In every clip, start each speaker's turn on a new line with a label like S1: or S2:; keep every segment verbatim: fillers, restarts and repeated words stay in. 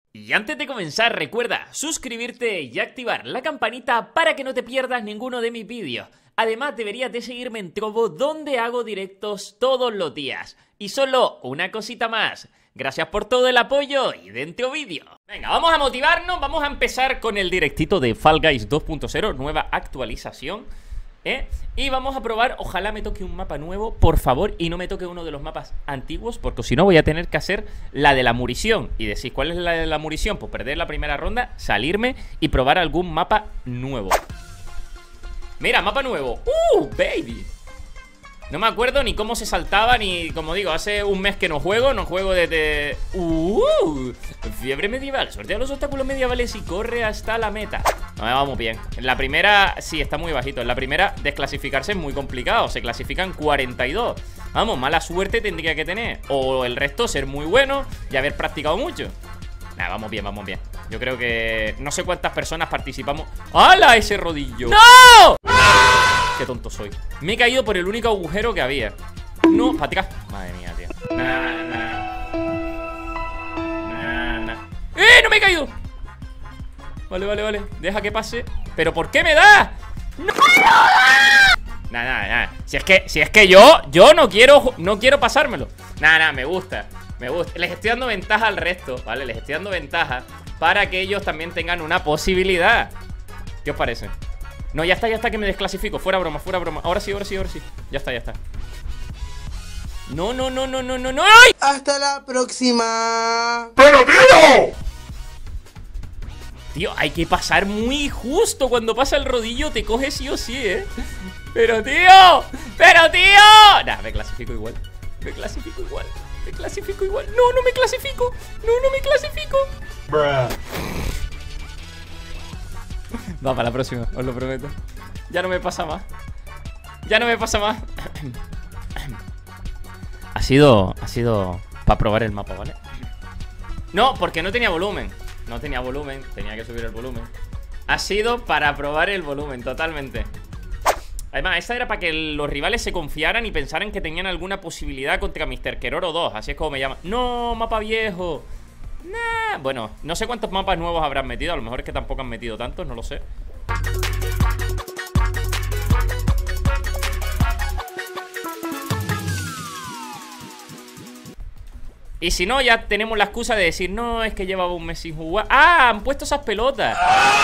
S1: Y antes de comenzar, recuerda suscribirte y activar la campanita para que no te pierdas ninguno de mis vídeos. Además, deberías de seguirme en Trovo, donde hago directos todos los días. Y solo una cosita más. Gracias por todo el apoyo y dentro vídeo. Venga, vamos a motivarnos, vamos a empezar con el directito de Fall Guys dos punto cero, nueva actualización. ¿Eh? Y vamos a probar, ojalá me toque un mapa nuevo, por favor, y no me toque uno de los mapas antiguos, porque si no voy a tener que hacer la de la munición. Y decís, ¿cuál es la de la munición? Pues perder la primera ronda, salirme y probar algún mapa nuevo. Mira, mapa nuevo. ¡Uh, baby! No me acuerdo ni cómo se saltaba, ni, como digo, hace un mes que no juego, no juego desde... ¡Uh! Fiebre medieval, sortea los obstáculos medievales y corre hasta la meta. No, vamos bien. En la primera, sí, está muy bajito. En la primera, desclasificarse es muy complicado. Se clasifican cuarenta y dos. Vamos, mala suerte tendría que tener. O el resto, ser muy bueno y haber practicado mucho. Nah, vamos bien, vamos bien. Yo creo que... no sé cuántas personas participamos. ¡Hala, ese rodillo! ¡No! Qué tonto soy. Me he caído por el único agujero que había. No, para atrás. Madre mía, tío. Nah, nah. Nah, nah. ¡Eh! ¡No me he caído! Vale, vale, vale. Deja que pase. ¿Pero por qué me da? ¡No! Nah, nah, nah. Si es que, si es que yo, yo no quiero, no quiero pasármelo. Nah, nah, me gusta. Me gusta. Les estoy dando ventaja al resto, ¿vale? Les estoy dando ventaja para que ellos también tengan una posibilidad. ¿Qué os parece? No, ya está, ya está, que me desclasifico. Fuera broma, fuera broma. Ahora sí, ahora sí, ahora sí. Ya está, ya está. No, no, no, no, no, no, no. ¡Ay!
S2: Hasta la próxima.
S1: ¡Pero tío! Tío, hay que pasar muy justo. Cuando pasa el rodillo te coge sí o sí, ¿eh? Pero tío, pero tío. Nah, me clasifico igual. Me clasifico igual. Me clasifico igual. No, no me clasifico. No, no me clasifico. Bruh. Va para la próxima, os lo prometo. Ya no me pasa más. Ya no me pasa más. Ha sido, ha sido para probar el mapa, ¿vale? No, porque no tenía volumen. No tenía volumen, tenía que subir el volumen. Ha sido para probar el volumen, totalmente. Además, esta era para que los rivales se confiaran y pensaran que tenían alguna posibilidad contra mister Keroro dos. Así es como me llaman. No, mapa viejo. Nah. Bueno, no sé cuántos mapas nuevos habrán metido. A lo mejor es que tampoco han metido tantos, no lo sé. Y si no, ya tenemos la excusa de decir, no, es que llevaba un mes sin jugar. ¡Ah! Han puesto esas pelotas.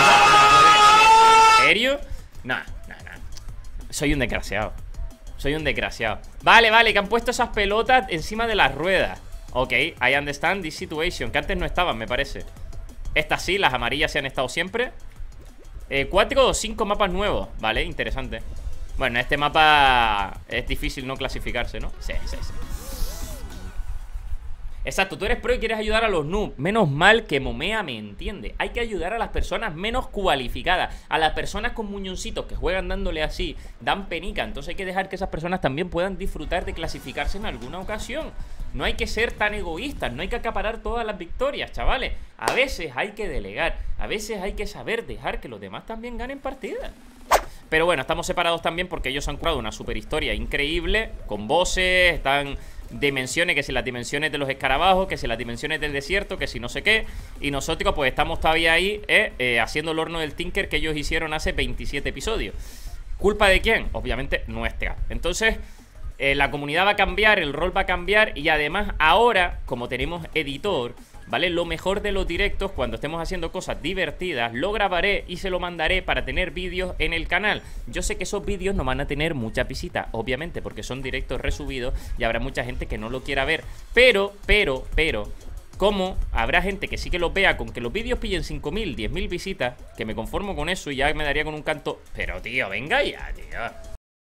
S1: ¿En serio? No, no, no. Soy un desgraciado. Soy un desgraciado. Vale, vale, que han puesto esas pelotas encima de las ruedas. Ok, I understand this situation. Que antes no estaban, me parece. Estas sí, las amarillas se han estado siempre. eh, Cuatro o cinco mapas nuevos. Vale, interesante. Bueno, este mapa es difícil no clasificarse, ¿no? Sí, sí, sí. Exacto, tú eres pro y quieres ayudar a los noobs. Menos mal que Momea me entiende. Hay que ayudar a las personas menos cualificadas. A las personas con muñoncitos que juegan dándole así, dan penica. Entonces hay que dejar que esas personas también puedan disfrutar de clasificarse en alguna ocasión. No hay que ser tan egoístas, no hay que acaparar todas las victorias, chavales. A veces hay que delegar, a veces hay que saber dejar que los demás también ganen partidas. Pero bueno, estamos separados también porque ellos han curado una super historia increíble. Con bosses, están... dimensiones, que si las dimensiones de los escarabajos, que si las dimensiones del desierto, que si no sé qué. Y nosotros pues estamos todavía ahí eh, eh, haciendo el horno del Tinker que ellos hicieron hace veintisiete episodios. ¿Culpa de quién? Obviamente nuestra. Entonces eh, la comunidad va a cambiar, el rol va a cambiar. Y además ahora, como tenemos editor, ¿vale? Lo mejor de los directos, cuando estemos haciendo cosas divertidas, lo grabaré y se lo mandaré para tener vídeos en el canal. Yo sé que esos vídeos no van a tener mucha visita, obviamente, porque son directos resubidos y habrá mucha gente que no lo quiera ver. Pero, pero, pero, como habrá gente que sí que los vea, con que los vídeos pillen cinco mil, diez mil visitas, que me conformo con eso y ya me daría con un canto. Pero tío, venga ya, tío.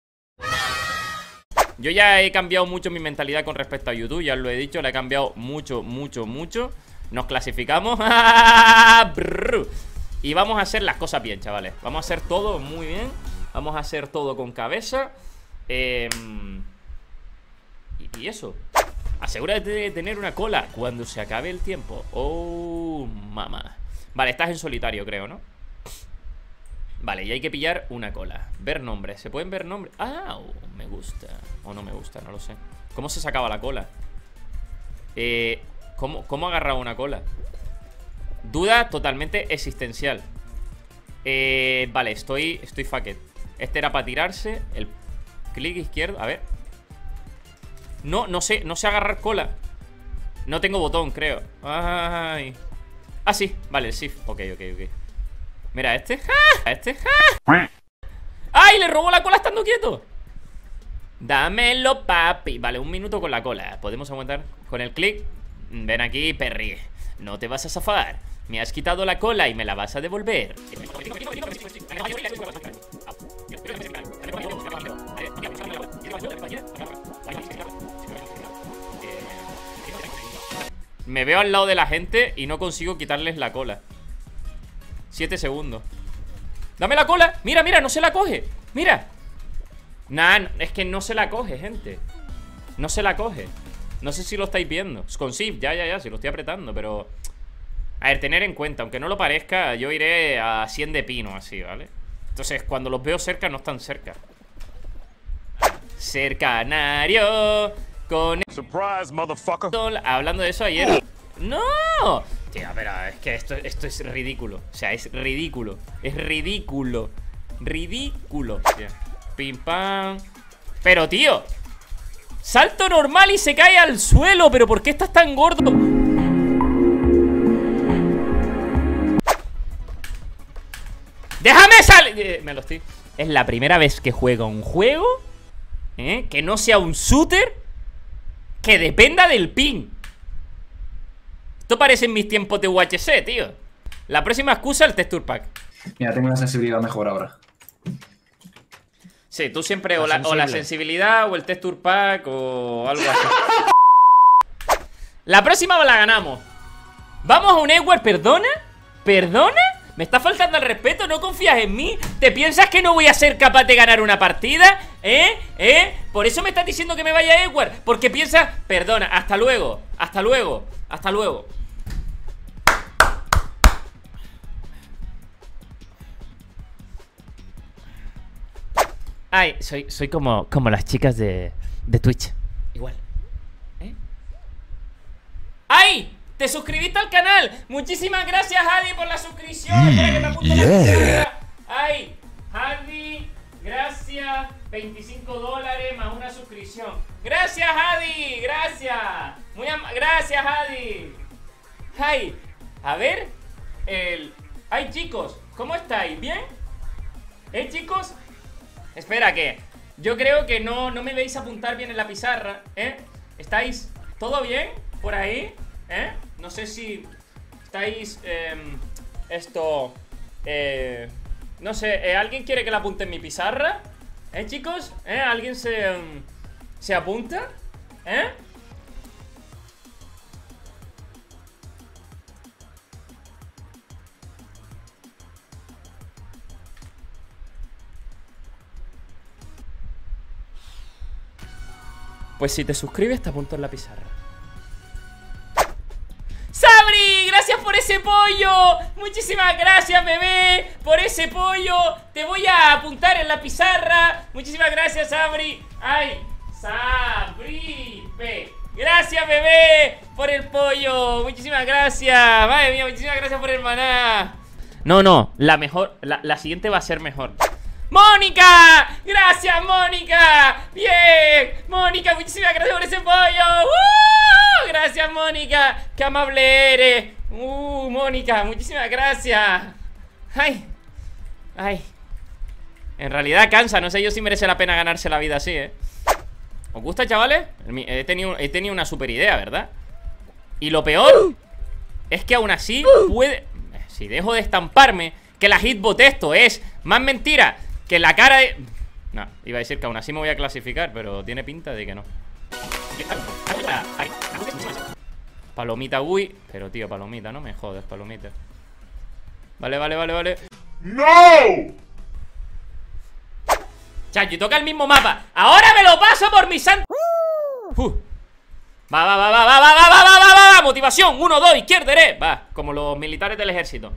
S1: Yo ya he cambiado mucho mi mentalidad con respecto a YouTube, ya os lo he dicho, la he cambiado mucho, mucho, mucho. Nos clasificamos. Y vamos a hacer las cosas bien, chavales. Vamos a hacer todo muy bien. Vamos a hacer todo con cabeza. eh, y, y eso. Asegúrate de tener una cola cuando se acabe el tiempo. Oh, mamá. Vale, estás en solitario, creo, ¿no? Vale, y hay que pillar una cola. Ver nombres, ¿se pueden ver nombres? Ah, oh, me gusta. O no me gusta, no lo sé. ¿Cómo se sacaba la cola? Eh, ¿cómo, ¿Cómo agarraba una cola? Duda totalmente existencial. Eh, vale, estoy, estoy fucked. Este era para tirarse. El clic izquierdo, a ver. No, no sé, no sé agarrar cola. No tengo botón, creo. Ay. Ah, sí, vale, el shift. Ok, ok, ok. Mira, este. ¡Ah! Este. ¡Ah! ¡Ay! Le robó la cola estando quieto. Dámelo, papi. Vale, un minuto con la cola. ¿Podemos aguantar? Con el clic. Ven aquí, perri. No te vas a zafar. Me has quitado la cola y me la vas a devolver. Me veo al lado de la gente y no consigo quitarles la cola. Siete segundos. ¡Dame la cola! Mira, mira, no se la coge. Mira. Nah, es que no se la coge, gente. No se la coge. No sé si lo estáis viendo. Con shift, ya, ya, ya, si lo estoy apretando, pero... A ver, tener en cuenta, aunque no lo parezca, yo iré a cien de pino, así, ¿vale? Entonces, cuando los veo cerca, no están cerca. Cercanario con...
S3: Surprise, motherfucker.
S1: Hablando de eso ayer... ¡No! Tío, pero es que esto, esto es ridículo. O sea, es ridículo. Es ridículo. Ridículo. Tío. Pim, pam. Pero, tío, salto normal y se cae al suelo. ¿Pero por qué estás tan gordo? ¡Déjame salir! Eh, me lo estoy... Es la primera vez que juego un juego ¿eh? que no sea un shooter que dependa del ping. Esto parece en mis tiempos de U H C, tío. La próxima excusa, el texture pack.
S4: Mira, tengo una sensibilidad mejor ahora.
S1: Sí, tú siempre o la, o la sensibilidad o el texture pack o algo así. La próxima la ganamos. Vamos a un Edward, ¿perdona? ¿Perdona? ¿Me está faltando el respeto? ¿No confías en mí? ¿Te piensas que no voy a ser capaz de ganar una partida? ¿Eh? ¿Eh? ¿Por eso me estás diciendo que me vaya a Edward? Porque piensas... Perdona, hasta luego. Hasta luego. Hasta luego. Ay, soy, soy como, como las chicas de, de Twitch. Igual. ¿Eh? ¡Ay! ¡Te suscribiste al canal! Muchísimas gracias, Adi, por la suscripción. Mm, Espera que me apunte yeah. la suscripción. ¡Ay! Adi, gracias. veinticinco dólares más una suscripción. ¡Gracias, Adi! ¡Gracias! Muy ¡Gracias, Adi! ¡Ay! A ver. El... ¡Ay, chicos! ¿Cómo estáis? ¿Bien? ¿Eh, chicos? Espera que... Yo creo que no, no me veis apuntar bien en la pizarra, ¿eh? ¿Estáis todo bien por ahí? ¿Eh? No sé si estáis... Eh, esto... Eh, no sé, eh, ¿alguien quiere que la apunte en mi pizarra? ¿Eh, chicos? ¿Eh? ¿Alguien se... Um, se apunta? ¿Eh? Pues si te suscribes te apunto en la pizarra. ¡Sabri! ¡Gracias por ese pollo! Muchísimas gracias, bebé, por ese pollo. Te voy a apuntar en la pizarra. Muchísimas gracias, Sabri. ¡Ay! ¡Sabri! Gracias, bebé, por el pollo. Muchísimas gracias. Madre mía, muchísimas gracias por el maná. No, no, la mejor, la, la siguiente va a ser mejor. ¡Mónica! ¡Gracias, Mónica! ¡Bien! ¡Mónica, muchísimas gracias por ese pollo! ¡Uh! ¡Gracias, Mónica! ¡Qué amable eres! ¡Uh, Mónica! Muchísimas gracias. ¡Ay! ¡Ay! En realidad cansa, no sé yo si merece la pena ganarse la vida así, ¿eh? ¿Os gusta, chavales? He tenido, he tenido una super idea, ¿verdad? Y lo peor es que aún así puede... Si dejo de estamparme, que la hitbot esto es más mentira que la cara de... No, iba a decir que aún así me voy a clasificar, pero tiene pinta de que no. Palomita, uy. Pero tío, palomita, no me jodas, palomita. Vale, vale, vale, vale.
S3: ¡No!
S1: Chacho, toca el mismo mapa. Ahora me lo paso por mi santo. Uh. Va, va, va, va, va, va, va, va, va, va, va. Motivación, uno, dos, izquierda, derecha. Va, como los militares del ejército.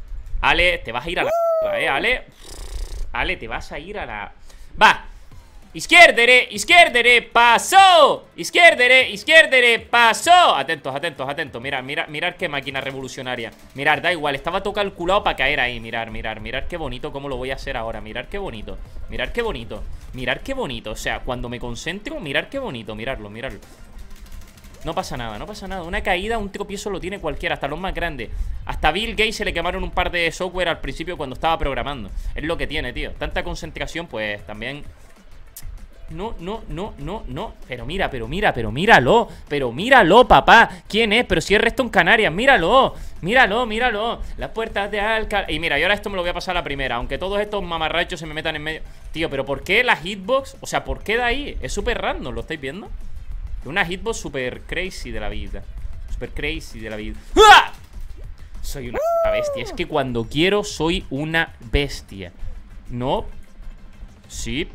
S1: Ale, te vas a ir a la... ¿Eh, Ale? Ale, te vas a ir a la... Va. Izquierdere, izquierdere, pasó. Izquierdere, izquierdere, pasó. Atentos, atentos, atentos. Mirad, mirad, mirad qué máquina revolucionaria. Mirad, da igual, estaba todo calculado para caer ahí. Mirad, mirad, mirad qué bonito cómo lo voy a hacer ahora. Mirad qué bonito, mirad qué bonito. Mirad qué bonito, o sea, cuando me concentro, mirad qué bonito, miradlo, miradlo. No pasa nada, no pasa nada. Una caída, un tropiezo lo tiene cualquiera, hasta los más grandes. Hasta Bill Gates se le quemaron un par de software al principio cuando estaba programando. Es lo que tiene, tío. Tanta concentración, pues también... No, no, no, no, no. Pero mira, pero mira, pero míralo. Pero míralo, papá. ¿Quién es? Pero si es Reston Canarias, míralo. Míralo, míralo. Las puertas de Alcalá. Y mira, yo ahora esto me lo voy a pasar a la primera. Aunque todos estos mamarrachos se me metan en medio. Tío, pero ¿por qué la hitbox? O sea, ¿por qué de ahí? Es súper random, ¿lo estáis viendo? Una hitbox súper crazy de la vida. Súper crazy de la vida. ¡Ah! Soy una puta bestia. Es que cuando quiero soy una bestia. No. Sí.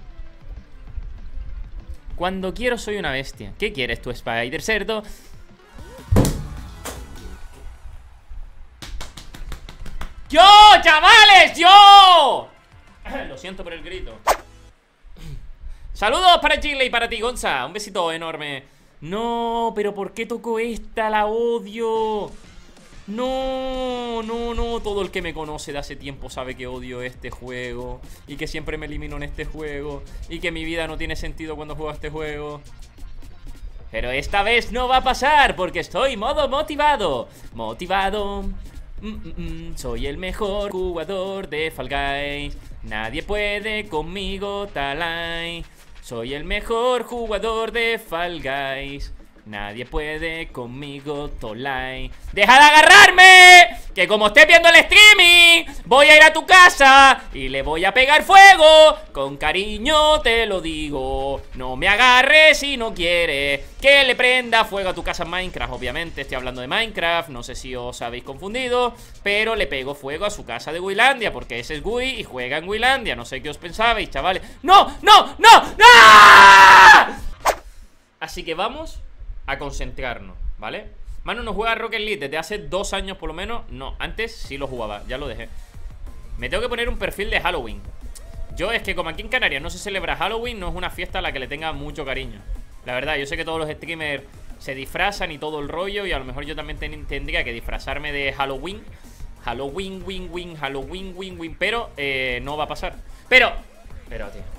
S1: Cuando quiero soy una bestia. ¿Qué quieres tú, Spider Cerdo? ¡Yo, chavales! ¡Yo! Lo siento por el grito. Saludos para Chile y para ti, Gonza. Un besito enorme. No, pero ¿por qué tocó esta? La odio. No, no, no. Todo el que me conoce de hace tiempo sabe que odio este juego y que siempre me elimino en este juego y que mi vida no tiene sentido cuando juego a este juego. Pero esta vez no va a pasar porque estoy modo motivado. Motivado. Mm, mm, mm. Soy el mejor jugador de Fall Guys. Nadie puede conmigo, talay. Soy el mejor jugador de Fall Guys. Nadie puede conmigo, Tolai. ¡Deja de agarrarme! Que como estés viendo el streaming, voy a ir a tu casa y le voy a pegar fuego. Con cariño te lo digo. No me agarres si no quieres que le prenda fuego a tu casa en Minecraft. Obviamente estoy hablando de Minecraft. No sé si os habéis confundido, pero le pego fuego a su casa de Wilandia, porque ese es Wii y juega en Wilandia. No sé qué os pensabais, chavales. ¡No, no, no, no! Así que vamos a concentrarnos, ¿vale? Manu no juega a Rocket League desde hace dos años por lo menos. No, antes sí lo jugaba, ya lo dejé. Me tengo que poner un perfil de Halloween. Yo es que como aquí en Canarias no se celebra Halloween, no es una fiesta a la que le tenga mucho cariño. La verdad, yo sé que todos los streamers se disfrazan y todo el rollo, y a lo mejor yo también ten tendría que disfrazarme de Halloween. Halloween, win, win, Halloween, win, win. Pero eh, no va a pasar. Pero, pero tío,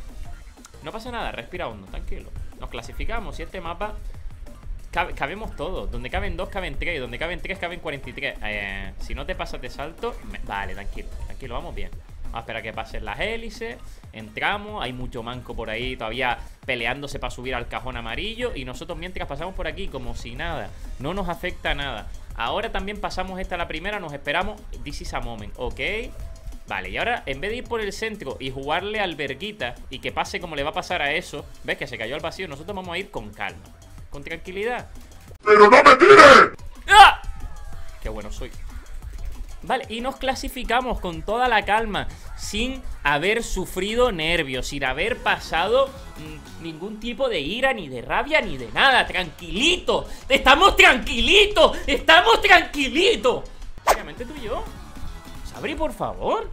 S1: no pasa nada, respira hondo, tranquilo. Nos clasificamos y este mapa... Cabe, cabemos todos. Donde caben dos, caben tres. Donde caben tres, caben cuarenta y tres. Eh, si no te pasas de salto, me... Vale, tranquilo, tranquilo, vamos bien. Vamos a esperar a que pasen las hélices. Entramos, hay mucho manco por ahí todavía peleándose para subir al cajón amarillo. Y nosotros mientras pasamos por aquí como si nada. No nos afecta nada. Ahora también pasamos esta la primera. Nos esperamos. This is a moment, ok. Vale, y ahora en vez de ir por el centro y jugarle al verguita y que pase como le va a pasar a eso, ves que se cayó al vacío, nosotros vamos a ir con calma, con tranquilidad.
S3: ¡Pero no me tires!
S1: ¡Ah! ¡Qué bueno soy! Vale, y nos clasificamos con toda la calma, sin haber sufrido nervios, sin haber pasado mmm, ningún tipo de ira, ni de rabia, ni de nada. ¡Tranquilito! ¡Estamos tranquilitos! ¡Estamos tranquilitos! Obviamente tú y yo. Sabri, por favor.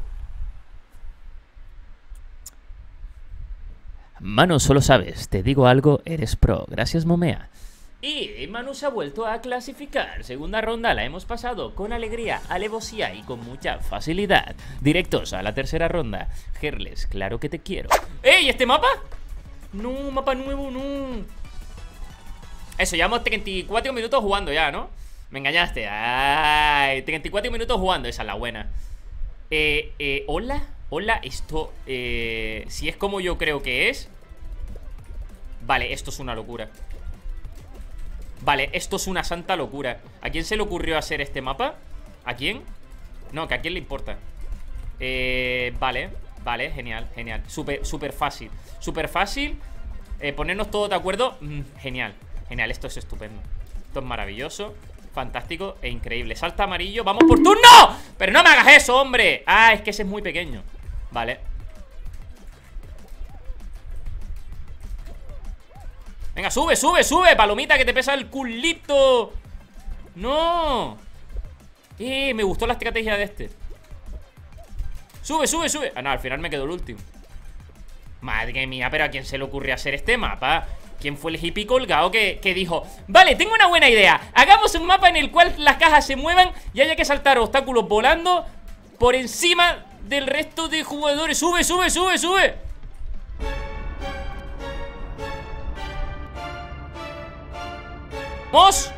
S1: Manu, solo sabes, te digo algo, eres pro. Gracias, Momea. Y Manu se ha vuelto a clasificar. Segunda ronda la hemos pasado con alegría, alevosía y con mucha facilidad. Directos a la tercera ronda. Gerles, claro que te quiero. ¡Ey! ¿Este mapa? No, mapa nuevo, no. Eso, llevamos treinta y cuatro minutos jugando ya, ¿no? Me engañaste. Ay, treinta y cuatro minutos jugando, esa es la buena. Eh, eh, hola, hola, esto, eh, si es como yo creo que es. Vale, esto es una locura. Vale, esto es una santa locura. ¿A quién se le ocurrió hacer este mapa? ¿A quién? No, que a quién le importa. Eh, vale, vale, genial, genial. Súper, súper fácil, súper fácil. eh, Ponernos todos de acuerdo, mm, genial, genial, esto es estupendo. Esto es maravilloso. Fantástico e increíble. Salta amarillo, vamos por turno. Pero no me hagas eso, hombre. Ah, es que ese es muy pequeño. Vale. Venga, sube, sube, sube, palomita, que te pesa el culito. No. Eh, me gustó la estrategia de este. Sube, sube, sube. Ah, no, al final me quedó el último. Madre mía, pero ¿a quién se le ocurrió hacer este mapa? ¿Quién fue el hippie colgado que, que dijo: vale, tengo una buena idea, hagamos un mapa en el cual las cajas se muevan y haya que saltar obstáculos volando por encima del resto de jugadores? ¡Sube, sube, sube, sube! ¡Vamos!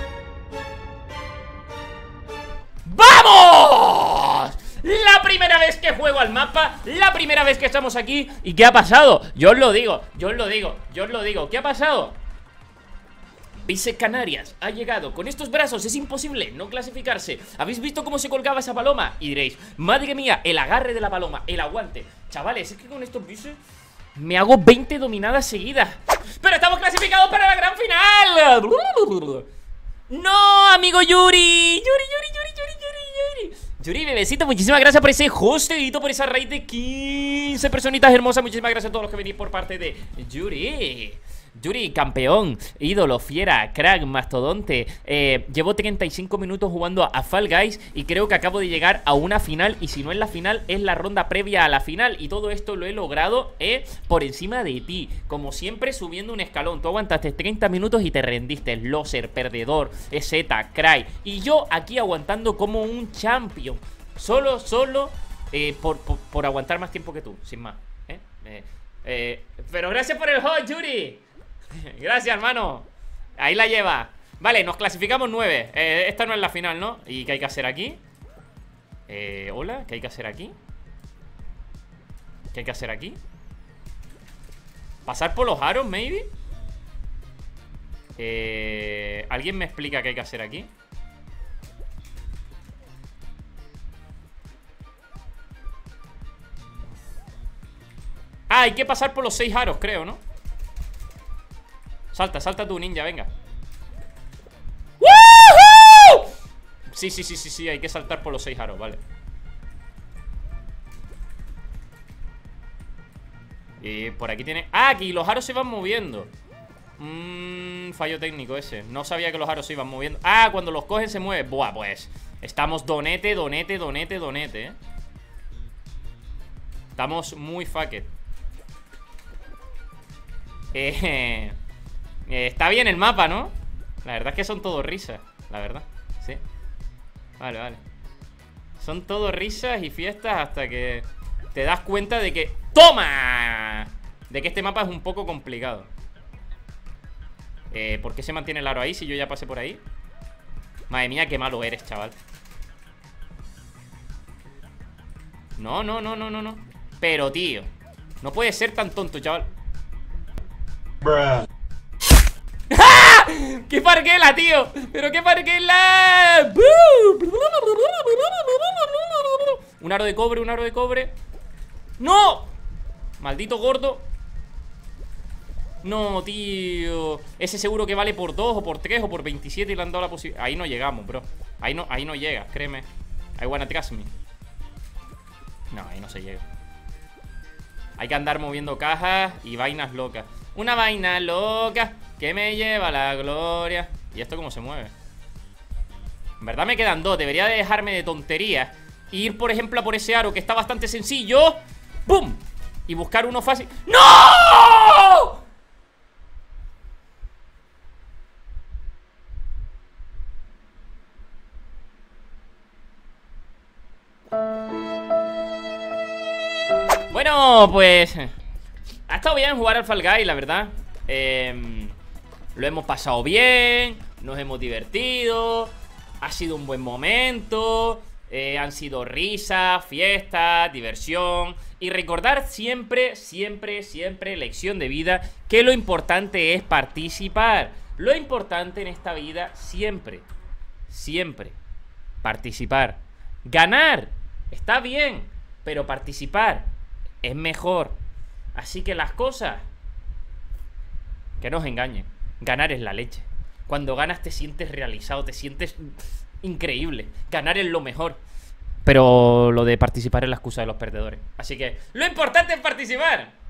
S1: ¡Vamos! La primera vez que juego al mapa, la primera vez que estamos aquí. ¿Y qué ha pasado? Yo os lo digo, yo os lo digo, yo os lo digo. ¿Qué ha pasado? Vice Canarias ha llegado con estos brazos, es imposible no clasificarse. ¿Habéis visto cómo se colgaba esa paloma? Y diréis: madre mía, el agarre de la paloma, el aguante. Chavales, es que con estos bices me hago veinte dominadas seguidas. ¡Pero estamos clasificados para la gran final! ¡No, amigo Yuri! ¡Yuri, Yuri, Yuri, Yuri, Yuri, Yuri! Yuri, bebecito, muchísimas gracias por ese hostedito, por esa raid de quince personitas hermosas. Muchísimas gracias a todos los que venís por parte de Yuri. Yuri, campeón, ídolo, fiera, crack, mastodonte. eh, Llevo treinta y cinco minutos jugando a Fall Guys y creo que acabo de llegar a una final. Y si no es la final, es la ronda previa a la final. Y todo esto lo he logrado eh, por encima de ti, como siempre, subiendo un escalón. Tú aguantaste treinta minutos y te rendiste. Loser, perdedor, Z, cry. Y yo aquí aguantando como un champion. Solo, solo eh, por, por, por aguantar más tiempo que tú, sin más eh, eh, eh, Pero gracias por el host, Yuri. Gracias, hermano. Ahí la lleva. Vale, nos clasificamos nueve. eh, Esta no es la final, ¿no? ¿Y qué hay que hacer aquí? Eh, hola, ¿qué hay que hacer aquí? ¿Qué hay que hacer aquí? ¿Pasar por los aros, maybe? Eh, ¿Alguien me explica qué hay que hacer aquí? Ah, hay que pasar por los seis aros, creo, ¿no? Salta, salta tú, ninja, venga. ¡Woohoo! Sí, sí, sí, sí, sí, hay que saltar por los seis aros, vale. Y por aquí tiene... Ah, aquí los aros se van moviendo. Mmm, fallo técnico ese. No sabía que los aros se iban moviendo. Ah, cuando los cogen se mueven. Buah, pues estamos donete, donete, donete, donete, eh. Estamos muy fucked. Eh... Eh, está bien el mapa, ¿no? La verdad es que son todo risas. La verdad, sí. Vale, vale. Son todo risas y fiestas hasta que te das cuenta de que... ¡Toma! De que este mapa es un poco complicado. eh, ¿Por qué se mantiene el aro ahí si yo ya pasé por ahí? Madre mía, qué malo eres, chaval. No, no, no, no, no, no. Pero, tío, no puedes ser tan tonto, chaval.
S3: Bruh.
S1: ¡Ah! ¡Qué parguela, tío! ¡Pero qué parguela! Un aro de cobre, un aro de cobre. ¡No! Maldito gordo. No, tío. Ese seguro que vale por dos o por tres o por veintisiete y le han dado la posibilidad. Ahí no llegamos, bro. Ahí no, ahí no llegas, créeme. I wanna trust me. No, ahí no se llega. Hay que andar moviendo cajas y vainas locas. Una vaina loca que me lleva a la gloria. ¿Y esto cómo se mueve? En verdad me quedan dos. Debería de dejarme de tonterías e ir, por ejemplo, a por ese aro que está bastante sencillo. ¡Pum! Y buscar uno fácil. ¡No! Bueno, pues ha estado bien jugar al Fall Guys, la verdad. eh, Lo hemos pasado bien, nos hemos divertido, ha sido un buen momento, eh, han sido risas, fiestas, diversión. Y recordar siempre, siempre, siempre, lección de vida, que lo importante es participar. Lo importante en esta vida siempre, siempre, participar. Ganar está bien, pero participar es mejor. Así que las cosas, que no os engañen, ganar es la leche. Cuando ganas te sientes realizado, te sientes increíble. Ganar es lo mejor. Pero lo de participar es la excusa de los perdedores. Así que lo importante es participar.